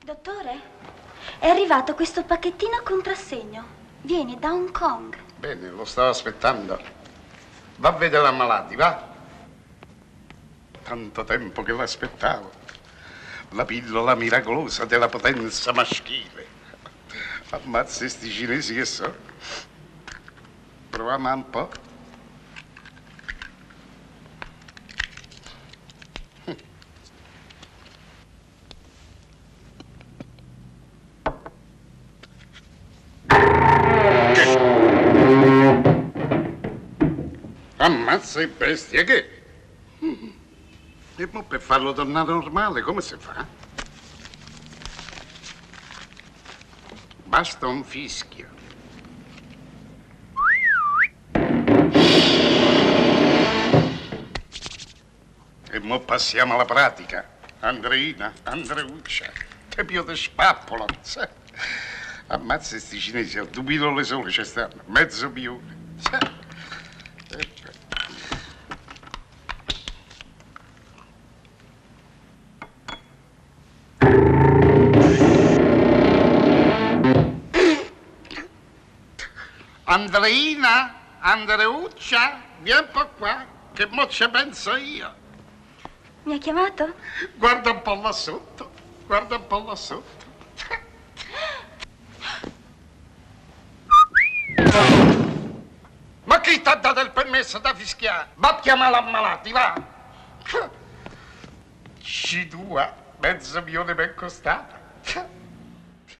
Dottore, è arrivato questo pacchettino a contrassegno. Viene da Hong Kong. Bene, lo stavo aspettando. Va a vedere l'ammalati, va. Tanto tempo che l'aspettavo. La pillola miracolosa della potenza maschile. Ammazza sti cinesi che so. Proviamo un po'. Ammazza e bestia che? E mo per farlo tornare normale come si fa? Basta un fischio. E mo passiamo alla pratica. Andreina, Andreuccia, che più di spappolo. Ammazza sti cinesi, al 2 pillole sole ci stanno, mezzo pione. Andreina, Andreuccia, vieni un po' qua, che mo ci penso io. Mi ha chiamato? Guarda un po' là sotto, guarda un po' là sotto. Ma chi ti ha dato il permesso da fischiare? Va a chiamare l'ammalati, va! C2, mezzo milione ben costato.